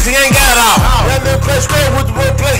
he ain't got it all. That man play straight with the play